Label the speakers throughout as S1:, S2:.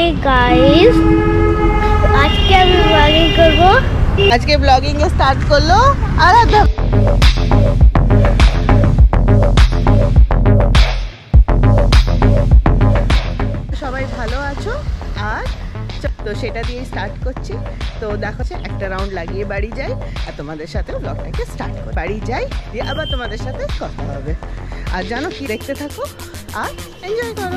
S1: Guys, আজকে আমি blogging করব।
S2: আজকে ব্লগিং স্টার্ট করলো আরাধ্যা। সবাই ভালো আছো? আর তো সেটা দিয়ে স্টার্ট করছি। তো দেখো একটা রাউন্ড লাগিয়ে বাড়ি যাই আর তোমাদের সাথে ব্লগটাকে স্টার্ট করি। বাড়ি যাই দিয়ে আবার তোমাদের সাথে কথা হবে। আর জানো কি, দেখতে থাকো আর এনজয় করো।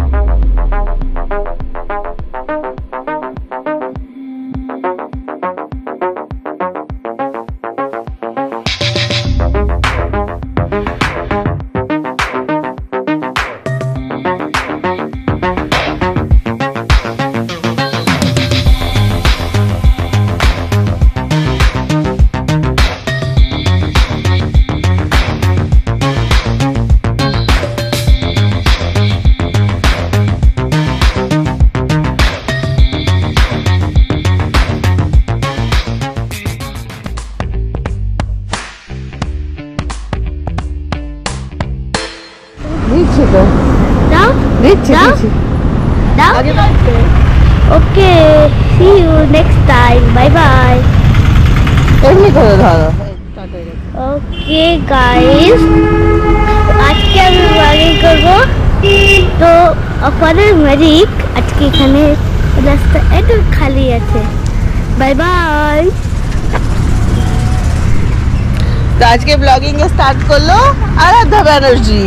S1: Okay, see you next time, bye bye. Okay guys, আজকে আমি ব্লগিং করব। তো আপনাদের ম্যাজিক আজকে এখানে রাস্তা একটু খালি আছে। Bye bye.
S2: তো আজকে ব্লগিং স্টার্ট করলো আরাধ্যা Banerjee.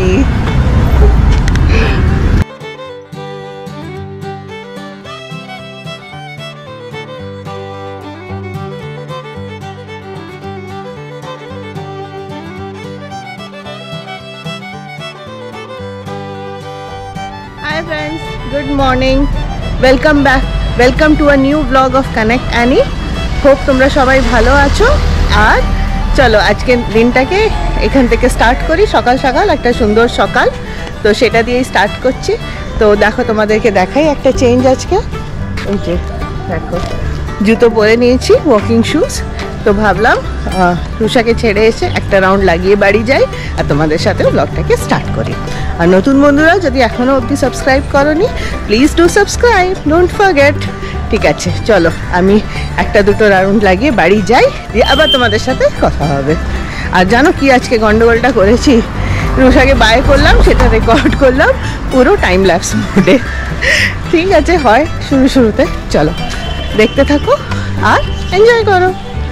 S2: Hi friends, good morning, welcome back, welcome to a new vlog of Connect Annie. Hope তোমরা সবাই ভালো আছো। আর চলো আজকে দিনটাকে এখান থেকে স্টার্ট করি। সকাল সকাল একটা সুন্দর সকাল, তো সেটা দিয়েই স্টার্ট করছি। তো দেখো তোমাদেরকে দেখাই একটা চেঞ্জ আজকে। এই যে দেখো জুতো পরে নিয়েছি, ওয়াকিং শুজ। তো ভাবলাম রুষাকে ছেড়ে এসে একটা রাউন্ড লাগিয়ে বাড়ি যাই আর তোমাদের সাথে ব্লগটাকে স্টার্ট করি। আর নতুন বন্ধুরা যদি এখনও অবধি সাবস্ক্রাইব করোনি, please do subscribe, don't forget. ঠিক আছে, চলো আমি একটা দুটো রাউন্ড লাগিয়ে বাড়ি যাই, দিয়ে আবার তোমাদের সাথে কথা হবে। আর জানো কি, আজকে গন্ডগোলটা করেছি, রুষাকে বাই করলাম, সেটা রেকর্ড করলাম পুরো টাইম ল্যাপস মোডে। ঠিক আছে, হয় শুরুতে। চলো দেখতে থাকো আর এনজয় করো।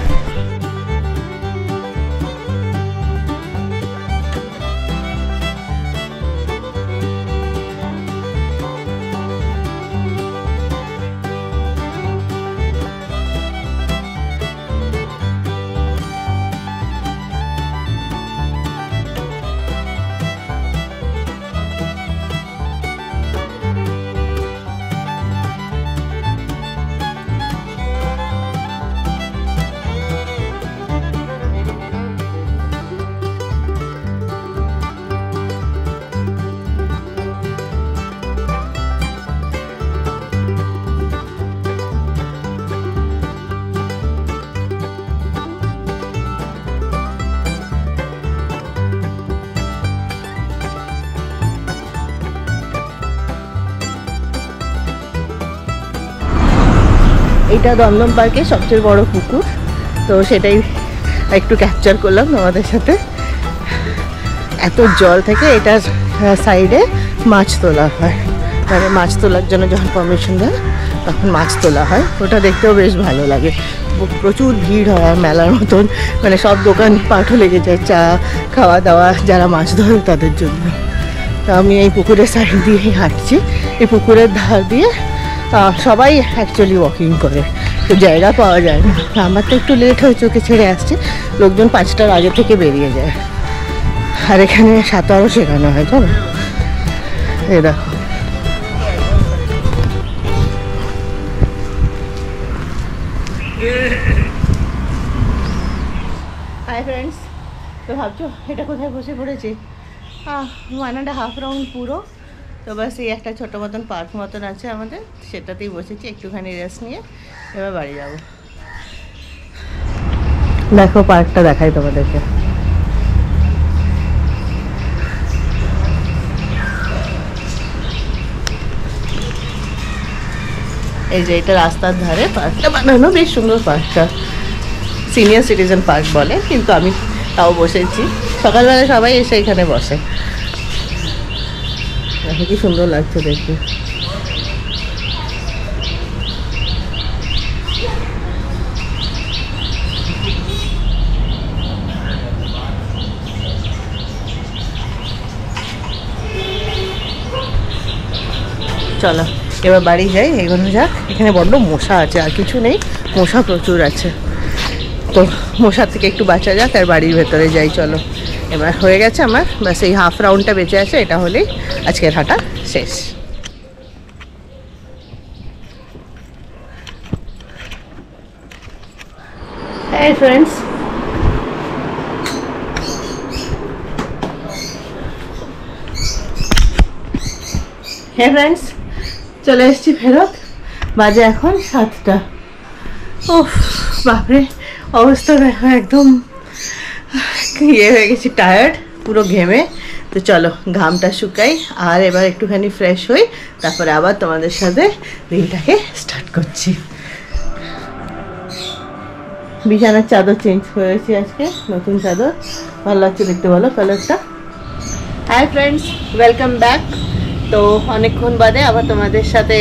S2: এটা দমদম পার্কের সবচেয়ে বড় পুকুর, তো সেটাই একটু ক্যাপচার করলাম তোমাদের সাথে। এত জল থেকে এটার সাইডে মাছ তোলা হয়, মানে মাছ তোলার জন্য যখন পারমিশন দেয় তখন মাছ তোলা হয়। ওটা দেখতেও বেশ ভালো লাগে। প্রচুর ভিড় হয় আর মেলার মতন, মানে সব দোকান পাটও লেগে যায়, চা খাওয়া দাওয়া, যারা মাছ ধরে তাদের জন্য। তো আমি এই পুকুরের সাইড দিয়েই হাঁটছি। এই পুকুরের ধার দিয়ে সবাই অ্যাকচুয়ালি ওয়াকিং করে, তো জায়গা পাওয়া যায় না। আমার তো একটু লেট হয়েছে, ওকে ছেড়ে আসছে। লোকজন 5টার আগে থেকে বেরিয়ে যায়। আর এখানে সাঁতারও শেখানো হয়, জানো। এই দেখো হাই ফ্রেন্ডস। তো ভাবছো এটা কোথায় বসে পড়েছি? 1.5 রাউন্ড পুরো। তো বাস এই একটা ছোটো মতন পার্ক মতন আছে আমাদের, সেটাতেই বসেছি, একটুখানি রেস্ট নিয়ে এবার বাড়ি যাবো। দেখো পার্কটা দেখাই তোমাদেরকে। এই যে এটা রাস্তার ধারে পার্কটা বানানো, বেশ সুন্দর পার্কটা। সিনিয়র সিটিজেন পার্ক বলে, কিন্তু আমি তাও বসেছি। সকালবেলা সবাই এসে এখানে বসে। দেখো কি সুন্দর লাগছে দেখতে। চলো এবার বাড়ি যাই, এগোনো যাক। এখানে বড্ড মশা আছে, আর কিছু নেই, মশা প্রচুর আছে। তো মশার থেকে একটু বাঁচা যাক আর বাড়ির ভেতরে যাই। চলো এবার হয়ে গেছে আমার, ব্যাস এই হাফ রাউন্ডটা বেঁচে আছে, এটা হলেই আজকের হাঁটা শেষ। হ্যাঁ ফ্রেন্ডস, চলে এসেছি ফেরত। বাজে এখন 7টা। ওহ বাপরে, অবস্থা দেখো, একদম ইয়ে হয়ে গেছি, টায়ার্ড পুরো ঘেমে। তো চলো ঘামটা শুকাই আর এবার একটুখানি ফ্রেশ হই, তারপরে আবার তোমাদের সাথে দিনটাকে স্টার্ট করছি। বিছানার চাদর চেঞ্জ করেছি আজকে, নতুন চাদর, ভালো লাগছে দেখতে, বলো কালারটা। Hi friends, welcome back. তো অনেকক্ষণ বাদে আবার তোমাদের সাথে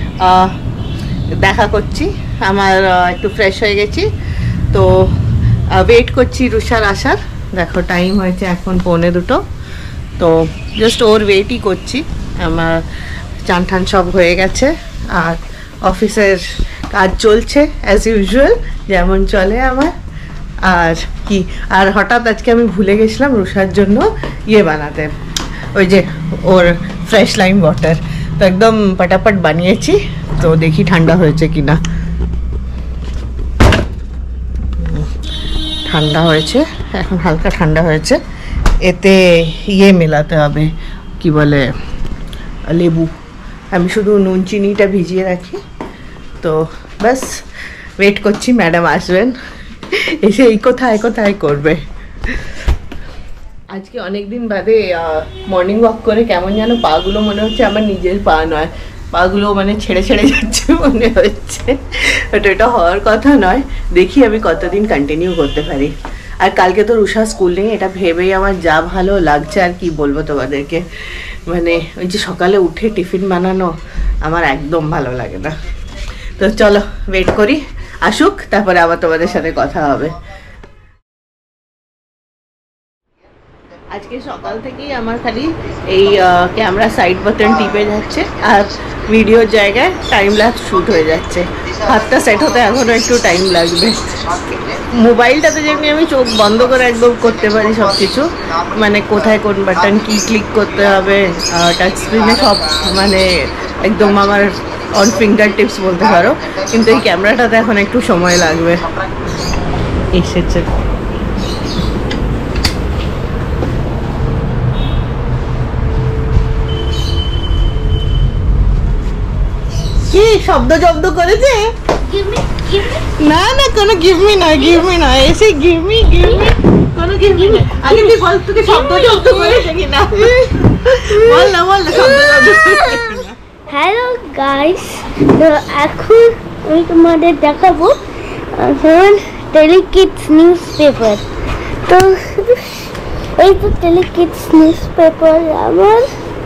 S2: দেখা করছি। আমার একটু ফ্রেশ হয়ে গেছি, তো ওয়েট করছি রুষার আসার। দেখো টাইম হয়েছে এখন 1:45, তো জাস্ট ওর ওয়েটই করছি। আমার চান ঠান সব হয়ে গেছে আর অফিসের কাজ চলছে অ্যাজ ইউজুয়াল, যেমন চলে আমার। আর কি, আর হঠাৎ আজকে আমি ভুলে গেছিলাম রুষার জন্য ইয়ে বানাতে, ওই যে ওর ফ্রেশ লাইম ওয়াটার। তো একদম পটাপট বানিয়েছি, তো দেখি ঠান্ডা হয়েছে কিনা। ঠান্ডা হয়েছে, এখন হালকা ঠান্ডা হয়েছে। এতে ইয়ে মেলাতে হবে, কি বলে, লেবু। আমি শুধু নুন চিনিটা ভিজিয়ে রাখি। তো ব্যাস ওয়েট করছি, ম্যাডাম আসবেন, এসে এই কোথায় কোথায় করবে। আজকে অনেক দিন বাদে মর্নিং ওয়াক করে কেমন যেন পাগুলো মনে হচ্ছে আমার নিজের পা নয়, পাগুলো মানে ছেড়ে ছেড়ে যাচ্ছে মনে হচ্ছে। বাট এটা হওয়ার কথা নয়, দেখি আমি কতদিন কন্টিনিউ করতে পারি। আর কালকে তো রুষা স্কুল নেই, এটা ভেবেই আমার যা ভালো লাগছে আর কি বলবো তোমাদেরকে। মানে ওই যে সকালে উঠে টিফিন বানানো আমার একদম ভালো লাগে না। তো চলো ওয়েট করি আসুক, তারপরে আবার তোমাদের সাথে কথা হবে। আজকে সকাল থেকেই আমার খালি এই ক্যামেরা সাইড বাটন টিপে যাচ্ছে আর ভিডিওর জায়গায় টাইম ল্যাপস শ্যুট হয়ে যাচ্ছে। হাতটা সেট হতে এখনও একটু টাইম লাগবে। মোবাইলটাতে যেমনি আমি চোখ বন্ধ করে একদম করতে পারি সব কিছু, মানে কোথায় কোন বাটন কি ক্লিক করতে হবে, টাচ স্ক্রিনে সব মানে একদম আমার অন ফিঙ্গার টিপস বলতে পারো, কিন্তু এই ক্যামেরাটাতে এখন একটু সময় লাগবে। এসেছে কি শব্দ জব্দ করেছে? না না, কোনো গিভমি নয়, গিভমি নয়, এসে গিভমি কোনো গিভমি নয়। আগে তুই বল, তোকে শব্দ জব্দ করেছে কিনা বল না, বল না শব্দ জব্দ।
S1: হ্যালো গাইস, তো এখন আমি তোমাদের দেখাবো টেলিকিডস নিউজ পেপার। তো এই তো টেলিকিডস নিউজ পেপার আমার,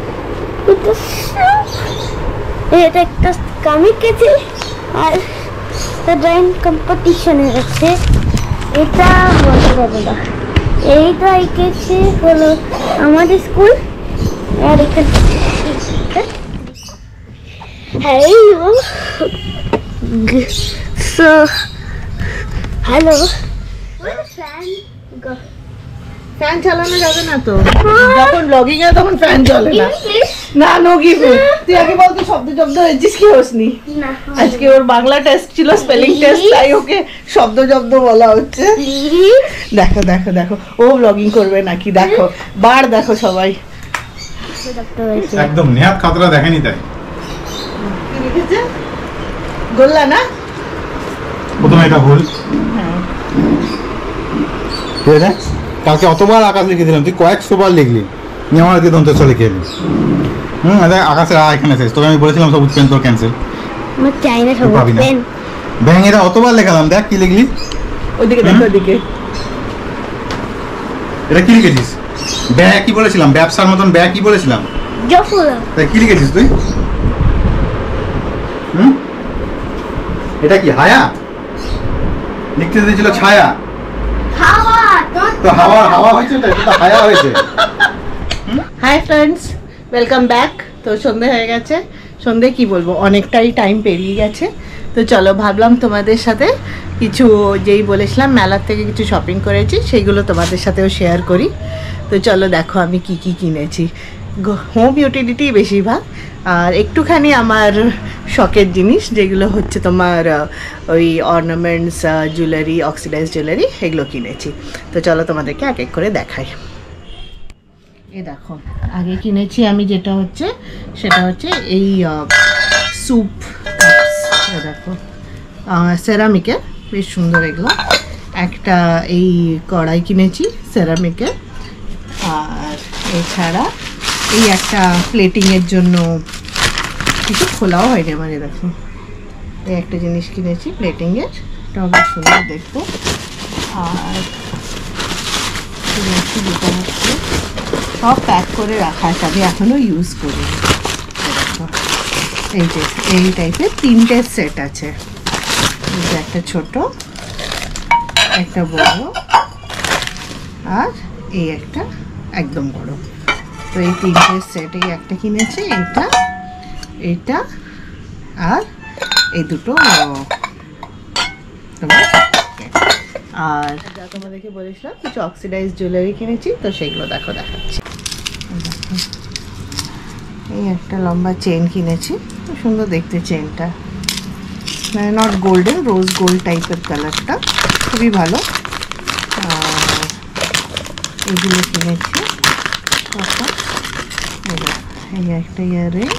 S1: এটা একটা কমিক আছে আর ড্রয়িং কম্পিটিশনের আছে। এটা বলতে পারবো না, এইটা এঁকেছে হলো আমাদের স্কুল। আর এখানে হ্যালো, সো হ্যালো,
S2: ফ্যান চালানো যাবে না তো, যখন ব্লগিং এ তখন ফ্যান চলে না। না নো গিভ, তুই আগে বল তুই শব্দ জব্দ হয়েছিস কি হসনি? আজকে ওর বাংলা টেস্ট ছিল, স্পেলিং টেস্ট, তাই ওকে শব্দ জব্দ বলা হচ্ছে। দেখো দেখো দেখো, ও ব্লগিং করবে নাকি, দেখো বার দেখো সবাই।
S3: একদম নেহাত খাতরা দেখেনি তাই
S2: কি লিখেছে? গোল্লা না,
S3: প্রথমে এটা ভুল। ঠিক আছে, কালকে অতবার আকাশ লিখে দিলাম, তুই কয়েকশোবার লিখলি, নিয়ে আমার দন্তস্ব লিখে এলি। আকাশের এখানে শেষ, তোকে আমি বলেছিলাম সবুজ পেন তোর ক্যান্সেল।
S1: আমার চাইনা
S3: তুই পাবি
S1: সবুজ
S3: না।
S1: পেন।
S3: ব্যাং এরা অতবার লেখালাম, দেখ কি লিখলি।
S2: ওদিকে দেখো, ওদিকে
S3: এটা কি লিখেছিস? ব্যাগ কি বলেছিলাম? ব্যবসার মতন ব্যাগ কি বলেছিলাম?
S1: জফুলা।
S3: তাই কি লিখেছিস তুই? হুম, এটা কি হায়া? লিখতে দিয়েছিল ছায়া।
S1: হাওয়া।
S3: তো হাওয়া হাওয়া হয়েছে, এটা তো হায়া হয়েছে।
S2: Hi friends, welcome back. তো সন্ধে হয়ে গেছে, সন্ধে কি বলবো, অনেকটাই টাইম পেরিয়ে গেছে। তো চলো, ভাবলাম তোমাদের সাথে কিছু, যেই বলেছিলাম মেলার থেকে কিছু শপিং করেছি, সেইগুলো তোমাদের সাথেও শেয়ার করি। তো চলো দেখো আমি কি কি কিনেছি। হোম ইউটিলিটি বেশিরভাগ, আর একটুখানি আমার শখের জিনিস, যেগুলো হচ্ছে তোমার ওই অর্নামেন্টস, জুয়েলারি, অক্সিডাইজ জুয়েলারি, এগুলো কিনেছি। তো চলো তোমাদেরকে এক এক করে দেখাই। এই দেখো, আগে কিনেছি আমি যেটা হচ্ছে, সেটা হচ্ছে এই স্যুপ কাপস। এই দেখো, সেরামিকের, বেশ সুন্দর এগুলো। একটা এই কড়াই কিনেছি সেরামিকের, আর এছাড়া এই একটা প্লেটিংয়ের জন্য, কিছু খোলাও হয়নি আমার। এই দেখো, এই একটা জিনিস কিনেছি প্লেটিংয়ের, এটাও বেশ সুন্দর দেখতে। আর কিনেছি যেটা হচ্ছে, সব প্যাক করে রাখা আছে, আমি এখনও ইউজ করি। এই যে এই টাইপের 3টে সেট আছে, এই যে একটা ছোট, একটা বড়, আর এই একটা একদম বড়। তো এই 3টে সেট, এই একটা কিনেছি, এইটা, এইটা, আর এই দুটো তোমার। আর যা তোমাদেরকে বলেছিলাম কিছু অক্সিডাইজ জুয়েলারি কিনেছি, তো সেইগুলো দেখো দেখাচ্ছি। এই একটা লম্বা চেন কিনেছি, খুব সুন্দর দেখতে চেনটা, মানে নট গোল্ডেন, রোজ গোল্ড টাইপের কালারটা, খুবই ভালো। আর এগুলো কিনেছি, এই একটা ইয়ারিং,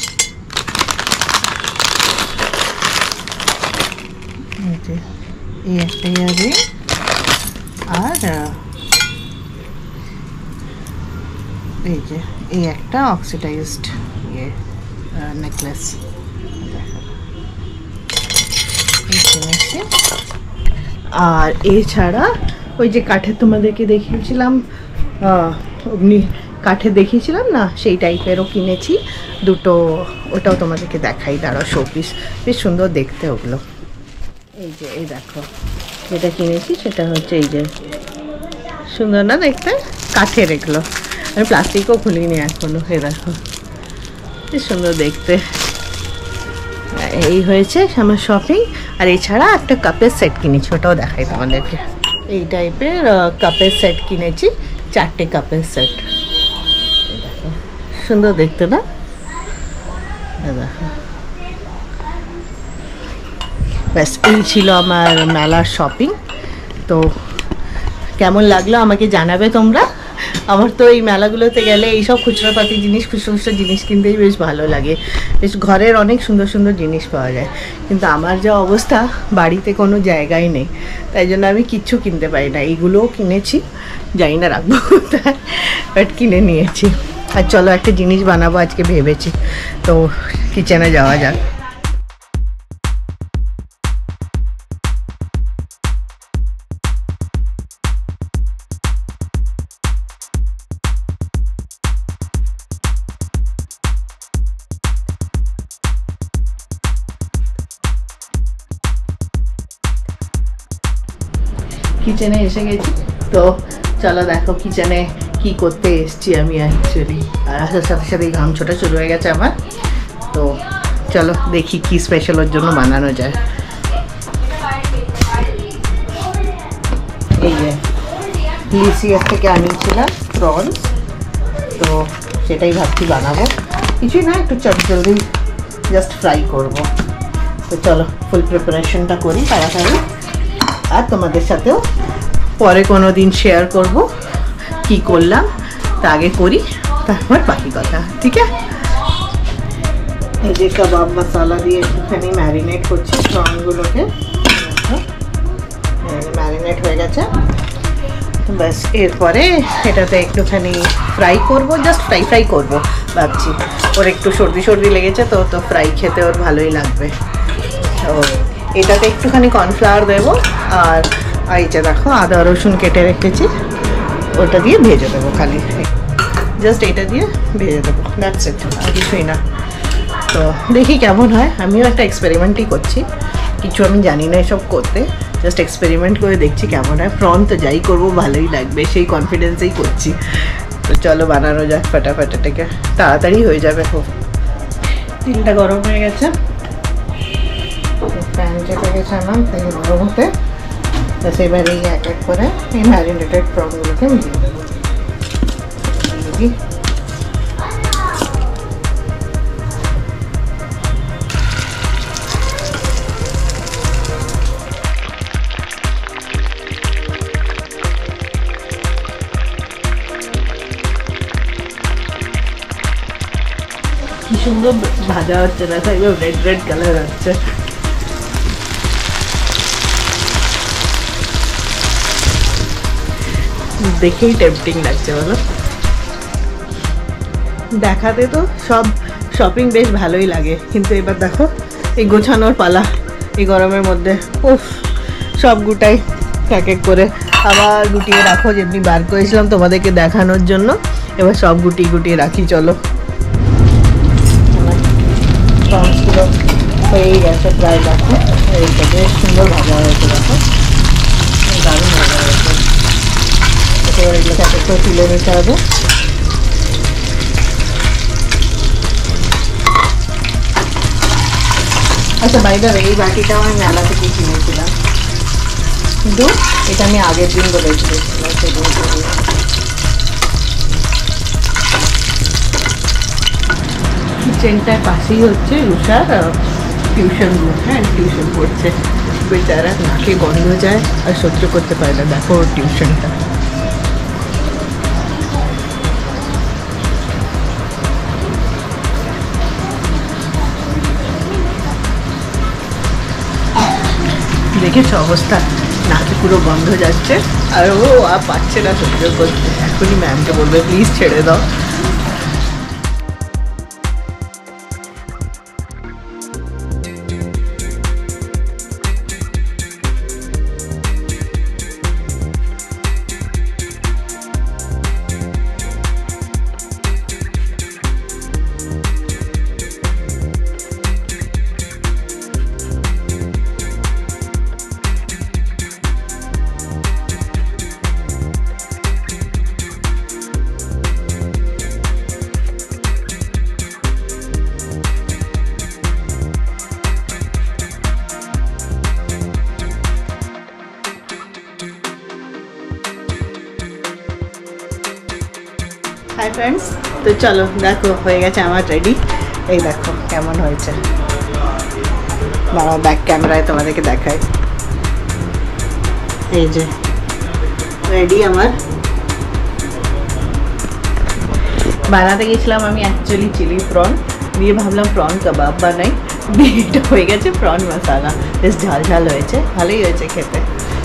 S2: এই একটা ইয়ারিং, আর এই যে এই একটা অক্সিডাইজড ইয়ে নেকলেস কিনেছি। আর এছাড়া ওই যে কাঠের তোমাদেরকে দেখিয়েছিলাম, অগ্নি কাঠের দেখিয়েছিলাম না, সেই টাইপেরও কিনেছি দুটো, ওটাও তোমাদেরকে দেখাই, দাঁড়াও। শোপিস, বেশ সুন্দর দেখতে ওগুলো। এই যে এই দেখো, যেটা কিনেছি সেটা হচ্ছে এই যে, সুন্দর না দেখতে, কাঠের এগুলো, আমি প্লাস্টিকও খুলিনি এখনো। এই দেখো, বেশ সুন্দর দেখতে। এই হয়েছে আমার শপিং। আর এছাড়া একটা কাপের সেট কিনেছি, ওটাও দেখাই তোমাদেরকে। এই টাইপের কাপের সেট কিনেছি, 4টে কাপের সেট। দেখো, সুন্দর দেখতে না? দেখো, ব্যাস এই ছিল আমার মেলার শপিং। তো কেমন লাগলো আমাকে জানাবে তোমরা। আমার তো এই মেলাগুলোতে গেলে এইসব খুচরোপাতি জিনিস, খুচরো খুচরো জিনিস কিনতেই বেশ ভালো লাগে, বেশ ঘরের অনেক সুন্দর সুন্দর জিনিস পাওয়া যায়। কিন্তু আমার যা অবস্থা, বাড়িতে কোনো জায়গাই নেই, তাই জন্য আমি কিচ্ছু কিনতে পারি না। এইগুলোও কিনেছি, জানি না রাখবো কোথায়, বাট কিনে নিয়েছি। আর চলো একটা জিনিস বানাবো আজকে ভেবেছি, তো কিচেনে যাওয়া যাক। কিচেনে এসে গেছি, তো চলো দেখো কিচেনে কি করতে এসছি আমি অ্যাকচুয়ালি। আর আসার সাথে সাথে ঘাম ছোটা শুরু হয়ে গেছে আমার। তো চলো দেখি কি স্পেশাল ওর জন্য বানানো যায়। এই যে লিসিয়ার থেকে আনিয়েছিলাম প্রনস, তো সেটাই ভাবছি বানাবো। কিছুই না, একটু চটজলদি জাস্ট ফ্রাই করবো। তো চলো ফুল প্রিপারেশনটা করি তাড়াতাড়ি, আর তোমাদের সাথেও পরে কোনো দিন শেয়ার করব কি করলাম। তা আগে করি, তারপর বাকি কথা, ঠিক আছে? এই যে কাবাব মশলা দিয়ে একটুখানি ম্যারিনেট করছি প্রনগুলোকে, ম্যারিনেট হয়ে গেছে। ব্যাস এরপরে এটাতে একটুখানি ফ্রাই করব, জাস্ট ফ্রাই করব ভাবছি। ওর একটু সর্দি লেগেছে, তো ফ্রাই খেতে ওর ভালোই লাগবে। তো এটাতে একটুখানি কর্নফ্লাওয়ার দেবো, আর এই যে দেখো আদা রসুন কেটে রেখেছি, ওটা দিয়ে ভেজে দেবো, খালি জাস্ট এটা দিয়ে ভেজে দেবো, দ্যাটস ইট, আর কিছুই না। তো দেখি কেমন হয়, আমিও একটা এক্সপেরিমেন্টই করছি, কিছু আমি জানি না এসব করতে, জাস্ট এক্সপেরিমেন্ট করে দেখছি কেমন হয়। প্রন তো যাই করবো ভালোই লাগবে, সেই কনফিডেন্সেই করছি। তো চলো বানানো যাক ফাটাফাটি থেকে, তাড়াতাড়ি হয়ে যাবে খুব। তেলটা গরম হয়ে গেছে, প্যান চেপে গেছে আমার, তেল গরম হতে, তো সেবারেই এক এক করে এই ম্যারিনেটেড প্রনগুলোকে মিলিয়ে দেবো। কি সুন্দর ভাজা হচ্ছে, দেখো একদম রেড রেড কালার হচ্ছে। দেখেই টেম্পটিং লাগছে বলো। দেখাতে তো সব শপিং বেশ ভালোই লাগে, কিন্তু এবার দেখো এই গোছানোর পালা এই গরমের মধ্যে, উফ, সব গুটাই এক এক করে আবার গুটিয়ে রাখো, যেমনি বার করেছিলাম তোমাদেরকে দেখানোর জন্য, এবার সব গুটিয়ে গুটিয়ে রাখি। চলো প্রনসগুলো হয়েই গেছে প্রায়, দেখো এইটা বেশ সুন্দর ভাজা হয়েছে, দেখো দারুণ ভাজা হয়েছে। এবার এগুলোকে এক এক করে তুলে নিতে হবে। আচ্ছা বাই দ্য ওয়ে, এই বাটিটাও আমি মেলা থেকে কিনেছিলাম, কিন্তু এটা আমি আগের দিন বলেছিলাম সেদিন। কিচেনটার পাশেই হচ্ছে রুষার টিউশন রুম, হ্যাঁ টিউশন পড়ছে, বেচারা নাকে গন্ধ যায় আর সহ্য করতে পারে না, দেখো ওর টিউশনটা। দেখেছো অবস্থা, নাকে পুরো বন্ধ যাচ্ছে, আর ও আর পাচ্ছে না সহ্য করতে, এখনই ম্যামকে বলবে প্লিজ ছেড়ে দাও। হাই ফ্রেন্ডস, তো চলো দেখো হয়ে গেছে আমার রেডি, এই দেখো কেমন হয়েছে, বাবা ব্যাক ক্যামেরায় তোমাদেরকে দেখাই, এই যে রেডি আমার। বানাতে গেছিলাম আমি অ্যাকচুয়ালি চিলি প্রন, দিয়ে ভাবলাম প্রন কাবাব বানাই, এটা হয়ে গেছে প্রন মশালা, বেশ ঝাল ঝাল হয়েছে, ভালোই হয়েছে খেতে।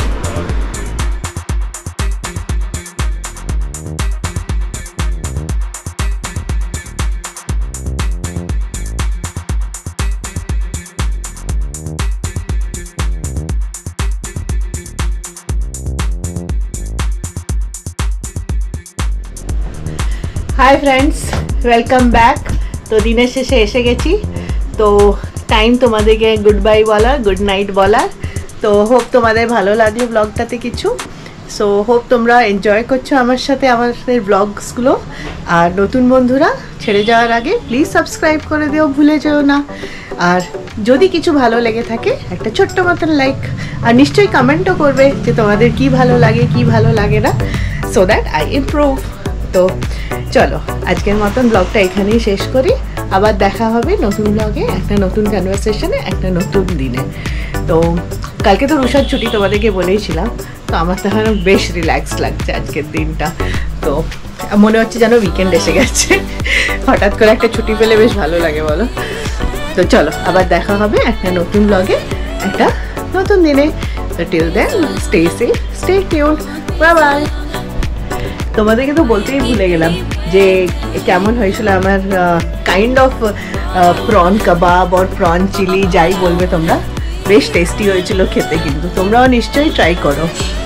S2: Hi friends, welcome back. তো দিনের শেষে এসে গেছি, তো টাইম তোমাদেরকে গুড বাই বলার, গুড নাইট বলার। তো হোপ তোমাদের ভালো লাগলো ব্লগটাতে কিছু, সো হোপ তোমরা এনজয় করছো আমার সাথে আমাদের ব্লগসগুলো। আর নতুন বন্ধুরা ছেড়ে যাওয়ার আগে প্লিজ সাবস্ক্রাইব করে দিও, ভুলে যেও না। আর যদি কিছু ভালো লেগে থাকে একটা ছোট্ট মতন লাইক, আর নিশ্চয়ই কমেন্টও করবে যে তোমাদের কি ভালো লাগে কি ভালো লাগে না, সো দ্যাট আই ইমপ্রুভ। তো চলো আজকের মতন ব্লগটা এখানেই শেষ করি, আবার দেখা হবে নতুন ব্লগে, একটা নতুন কনভারসেশনে, একটা নতুন দিনে। তো কালকে তো রুষার ছুটি তোমাদেরকে বলেইছিলাম, তো আমার তো এখন বেশ রিল্যাক্স লাগছে আজকের দিনটা, তো মনে হচ্ছে যেন উইকেন্ড এসে গেছে, হঠাৎ করে একটা ছুটি পেলে বেশ ভালো লাগে বলো। তো চলো আবার দেখা হবে একটা নতুন ব্লগে, একটা নতুন দিনে। তো till then stay safe, stay tuned, bye bye. তোমাদেরকে তো বলতেই ভুলে গেলাম যে কেমন হয়েছিল আমার কাইন্ড অফ প্রন কাবাব আর প্রন চিলি, যাই বলবে তোমরা, বেশ টেস্টি হয়েছিল খেতে, কিন্তু তোমরাও নিশ্চয়ই ট্রাই করো।